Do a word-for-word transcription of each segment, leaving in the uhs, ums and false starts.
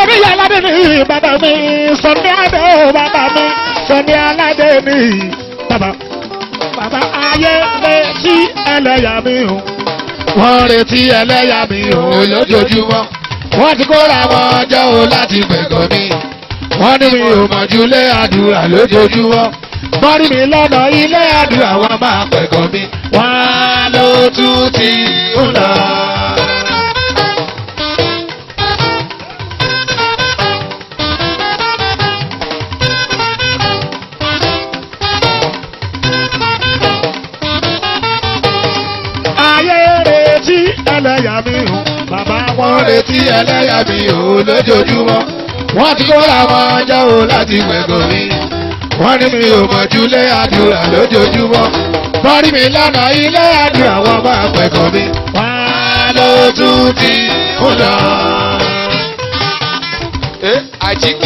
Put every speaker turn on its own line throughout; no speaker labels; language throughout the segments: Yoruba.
mi yà aládé ní bàbá mi Sunny Adé o bàbá mi Sunny aládé ní bàbá bàbá ayé retí ẹlẹ́yà mi o wọ́n retí ẹlẹ́yà mi o lójoojúmọ́ wọ́n ti kóra wọn jọ o láti gbẹ̀gàn mi wọ́n ní mi ò mọ̀jú lé àdúrà lójoojúmọ́ wọ́n rí mi lọ́nà ilé àdúrà wọn máa pẹ̀gàn mi wọ́n ló tún ti ń lọ. ẹlẹ́yà mi o bàbá wọn retí ẹlẹ́yà mi o lójoojúmọ́ wọ́n ti kóra wọn jọ o láti gbẹ̀gàn mi wọ́n ní mi ò mọ̀jú lé àdúrà lójoojúmọ́ wọ́n rí mi lọ́nà ilé àdúrà wọn máa pẹ̀gàn mi wọ́n ló tún ti ń lọ.
ẹ àjíkí.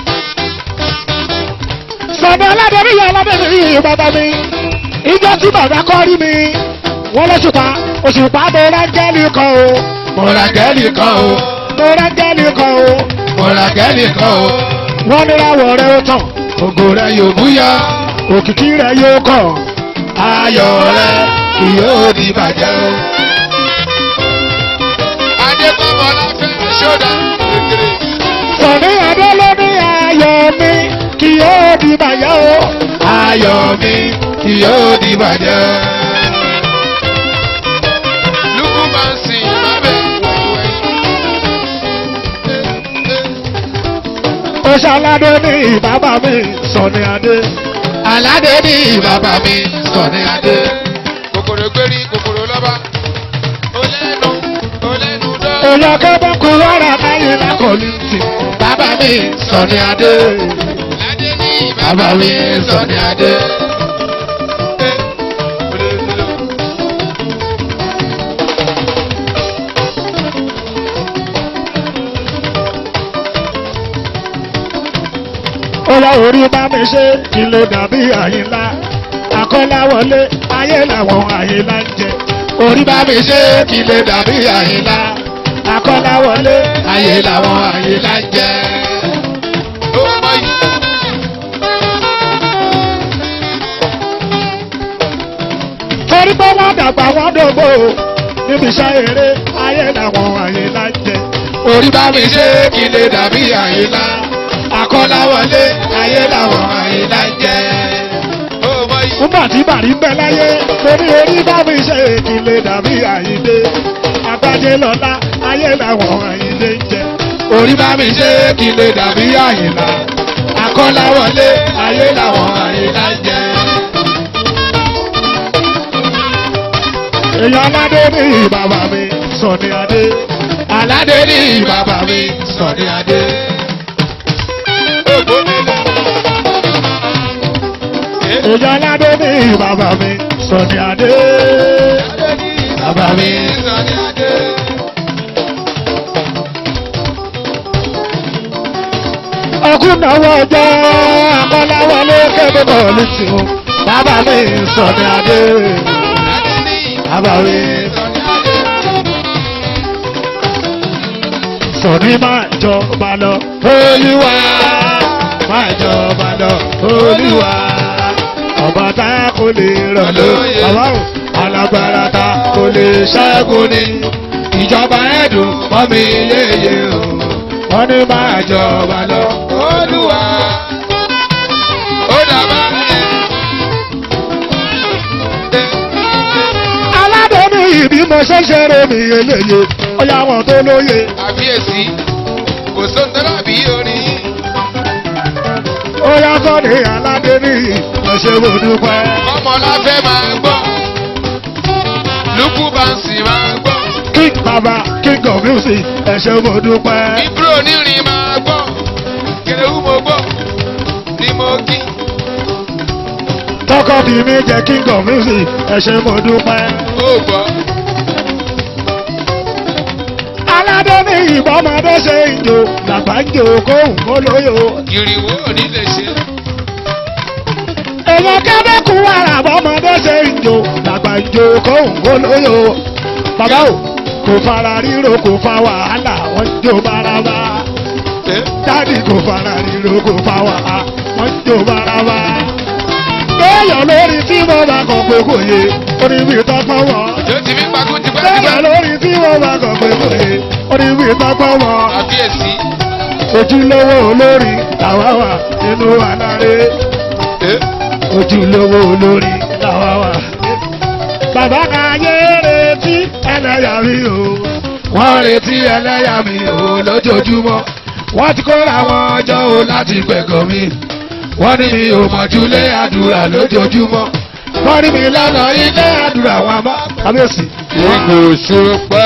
Sunny aládé mi yà aládé mi bàbá mi ìjọ tí bàbá kọ́ rí mi wọ́n lọ́sùpá òṣùpá mo rángẹ́lì kan o.
mo rángẹ́lì kan o.
mo rángẹ́lì kan o.
mo rángẹ́lì kan o.
wọ́n ní ráwọ̀ rẹ̀ ó tàn.
ògo rẹ̀ yóò búyọ.
òkìkí rẹ̀ yóò kàn.
ayọ̀ rẹ̀ kì yóò di bàjẹ́ o. adékọ́mọ láfẹ́ ṣọ́dá kékeré.
Sunny Adé ló ní ayọ̀ mi kì yóò di bàjẹ́ o.
ayọ̀ mi kì yóò di bàjẹ́ o. Oṣù aládé ní bàbá mi Sunny Adé.
Aládé ní bàbá mi Sunny Adé.
Kòkòrò gbérí kòkòrò lọ́ba. Olẹ́nu olẹ́nu dọ́.
Olọ́kẹ́ bá kú wàrà báyìí lákòólì tì. Bàbá mi Sunny Adé.
Aládé ní
bàbá mi Sunny Adé. Ọlá orí bá mi ṣe kí ló dàbí Àyìnlá Akọ́láwọlé ayé làwọn Àyìnlá ń jẹ. Orí bá mi ṣe kí ló dàbí Àyìnlá Akọ́láwọlé ayé làwọn Àyìnlá ń jẹ. Torí pé wọ́n dàgbà wọ́n dògbò níbi iṣẹ́ eré ayé làwọn Àyìnlá ń jẹ. Orí bá mi ṣe kí ló dàbí Àyìnlá Akọ́láwọlé ayé làwọn Àyìnlá ń jẹ. Nígbà tí bàrí ń bẹ láyé lórí orí bá mi ṣe kí lè dàbí Àyìndé. Agbájé lọ́lá ayé làwọn Àyìndé ń jẹ. Orí bá mi ṣe kí lè dàbí Àyìnlá. Akọ́láwọlé ayé làwọn Àyìnlá ń jẹ. Èèyàn aládé ní bàbá mi Sunny Adé. Aládé ní bàbá mi Sunny Adé. Èèyàn aládé ní bàbá mi Sunny Adé. Bàbá mi Sunny Adé. Ọkùnrin náwó ọjọ́ Akọ́láwọlé kébé bọ̀ọ̀lù tì ó. Bàbá mi Sunny Adé. Bàbá mi Sunny Adé. Sunny máa jọba lọ Olúwa. Máa jọba lọ Olúwa. Ọba tá kò lè rọ̀ lóyè. Bàbá o, alágbára tá kò lè ṣẹ́gun ni. Ìjọba ẹ̀dùn mọ́ mi yéye o. Wọ́n ní máa jọba lọ Olúwa. Ó dàbá ẹ̀. Aládé ní ìbí mo ṣe ṣeré mi eléyè. Ó yá wọn tó lóye.
Àbíyèsí, kò sóńtẹ́ lábí orin.
Ó yá Sunny aládé ní ẹ̀ṣẹ̀ mo dúpẹ́.
Ọmọ láfẹ́ máa gbọ́. Lukú Bansi máa gbọ́.
King Baba King of Music ẹ̀ṣẹ̀ mo dúpẹ́.
Ibro onírin máa gbọ́. Kẹ̀rẹ́wú mo gbọ́. Ní mo kí.
Tọkọ bí mi jẹ́ King of Music ẹ̀ṣẹ̀ mo dúpẹ́.
Ó gbọ́.
Aládé ní ìbọmọdé ṣe ìjò làgbà ń jò kóhùn kó lóyò.
Ìrìwó ò ní lè ṣe.
Èèyàn kẹ́dẹ́kù wàrà bọ́mọdé ṣe ìjò làgbà ń jò kóhùn kó lóyò. Bàbá o kò fara ríro kò fa wàhálà wọ́n ń jò bárabá. búrẹ́dì kò fara ríro kò fa wà á wọ́n ń jò baraba. Béèyàn lórí tí mo bá kàn pé kò yé oníbi ìtọ́gbọ́n wọ̀.
Yóò ti fi pagún ti pẹ́ ti
Béèyàn
pẹ́.
lórí tí mo bá kàn pé kò yé oníbi ìtọ́gbọ́n wọ̀.
Àbíyèsí.
Ojúlówó olórí làwa wà nínú àlàré. Ojúlówó olórí làwa wà. Bàbá ayé retí ẹlẹ́yà mi o. Wọ́n retí ẹlẹ́yà mi o lójoojúmọ́. Wọ́n ti kóra wọn jọ o láti gbẹ̀gàn mi. Wọ́n ní mi ò mọ̀júlé àdúrà lójoojúmọ́. Wọ́n ní mi lọ́nà ilé àdúrà wọn bá. Kábíyèsí.
Ìgò ṣùpá.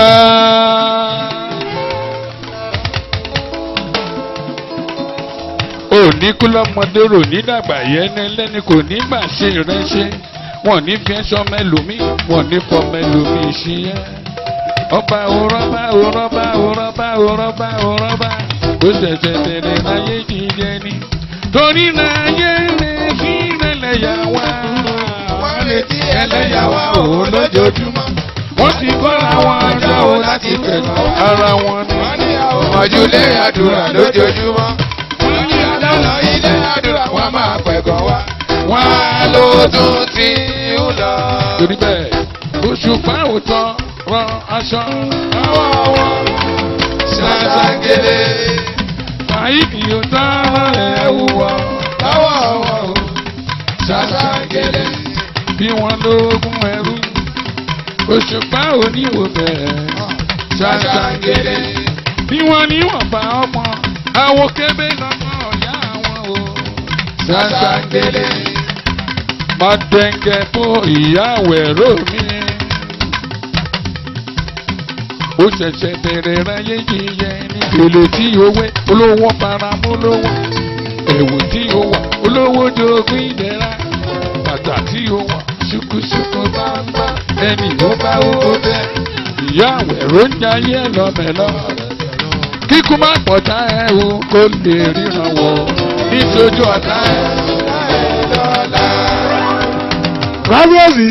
Òní kú lọ́mọdé rò ní dàgbà yẹn lẹ́ni kò ní gbà ṣe ìrẹsẹ̀. Wọ́n ní fi ẹṣọ́ mẹ́lòmí, wọ́n ní fọ mẹ́lòmí ṣiyẹ́. Ọba òrọ́bá òrọ́bá òrọ́bá òrọ́bá òrọ́bá ó ṣẹ̀ṣẹ̀ tẹ̀lé láyé jíjẹ ni. Torí láyé rẹ̀ kí ẹlẹ́yà wá. Wọ́n retí ẹlẹ́yà wá o lójoojúmọ́. Wọ́n ti kọ́ra wọn jọ o láti pẹ̀lú ara wọn ni. Wọ́n ní àwọn ọmọjúlé àdúrà lójoojúmọ́. Wọ́n ní àlọ́ ilé àdúrà wọn máa pẹ̀gàn wá. Wọ́n á lò tún ti ń lọ. Torí bẹ́ẹ̀ Òṣùpá òótọ́ rán aṣọ àwọn wọn ṣàṣàgélé. Fàyíkì òótọ́ rán ẹ̀wù wọn láwọ̀ wọn o ṣàṣàgélé. Bí wọ́n lóògùn ẹrú Òṣùpá oníwò bẹ̀rẹ̀ ṣàṣàgélé. Bí wọ́n níwọ̀n bá ọmọ àwọn kébé lọ́kọ̀ ọ̀yá àwọn o ṣàṣàgélé. Má dẹ́ngẹ́ fún ìyáwó ẹ̀rọ mi. Ó ṣẹ̀ṣẹ̀ bẹ̀rẹ̀ ráyé jíjẹ ní. Èlé tí owó olówó paramọ́ lówó. Ẹ̀wù tí ó wà olówó jogún ìdẹ́ra. Bàtà tí ó wà ṣùkúṣùkú bá ń bá. Ẹni ló bá owó bẹ́ẹ̀. Ìyáwó ẹ̀rọ ń jayé lọ́mẹ̀lọ́. Kíkú má pọ̀tá ẹ̀ o kó lè ríran wọ̀. Nítorí ọ̀tá ẹ̀ lọ́la.
Kábíyèsí.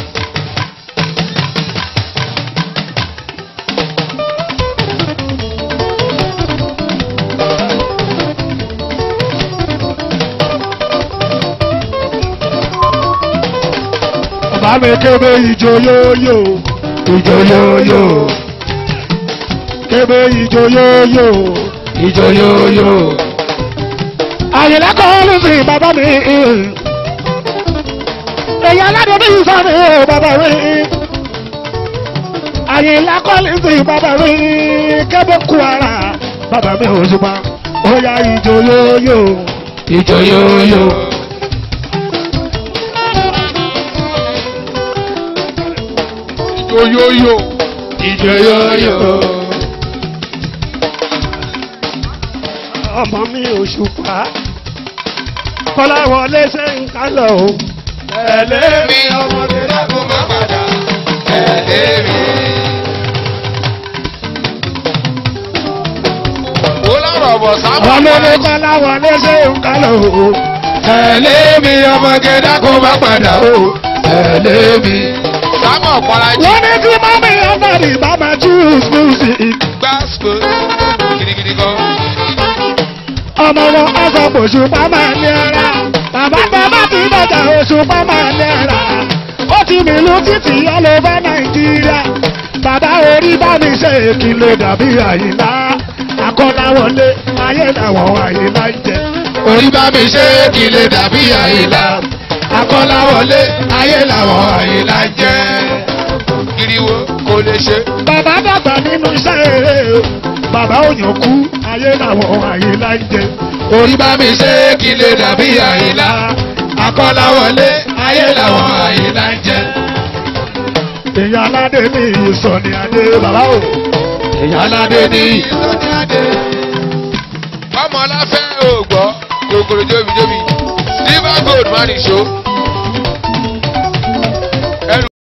Bàbá mi kébé ìjó yóyó, ìjó yóyó. Kébé ìjó yóyó, ìjó yóyó. Àyìnlá kọ́ ló sì bàbá mi. Èyí aládé bí ìsọ̀rọ̀ ẹ̀ bàbá rí. Àyìnlá kọ́lé sí bàbá rí. Kébé kú ara bàbá mi ò ṣùgbọ́n. Ó yá ìjó yóyó, ìjó yóyó.
Ìjó yóyó,
ìjó yóyó. Ọmọ mi ò ṣùpá. Kọ́láwọlé ṣe ń kálọ̀ o.
Tẹ̀lé mi ọmọdé dákun má padà. Tẹ̀lé mi. Ó lọ́rọ̀ bọ̀ sábà.
Ọmọdé Kọ́láwọlé ṣe ń kálọ̀ o. Tẹ̀lé mi ọmọdé dákun má padà o. Tẹ̀lé mi.
Sábà ọ̀pọ̀lájì.
Wọ́n ní kí mọ́mí ọ̀bẹ̀rì bá máa choose music.
Gbàsíkò gidigidi kan.
Ọmọ wọn ọsọ Òṣùpá máa ní ara. Bàbá bàbá ti bàjá Òṣùpá máa ní ara. Ó ti mìlú títì all over Nàìjíríà. Bàbá orí bá mi ṣe kí lè dàbí Àyìnlá. Akọ́láwọlé ayé làwọn Àyìnlá ń jẹ.
Orí bá mi ṣe kí lè dàbí Àyìnlá. Akọ́láwọlé ayé làwọn Àyìnlá ń jẹ. Kiriwo kò lè ṣe.
Bàbá dàgbà nínú iṣẹ́ eré o. Bàbá òyìn kú ayé làwọn Àyìnlá ń jẹ.
Orí bá mi ṣe kí lè dàbí Àyìnlá. Akọ́láwọlé ayé làwọn Àyìnlá ń jẹ.
Èyàn aládé ní ìsọ̀ni adé bàbá o.
Èyàn aládé ní ìsọ̀ni adé. Ọmọ láfẹ́ ògbọ́, kòkòrò jóbi jóbi. Silver gold má nìṣó.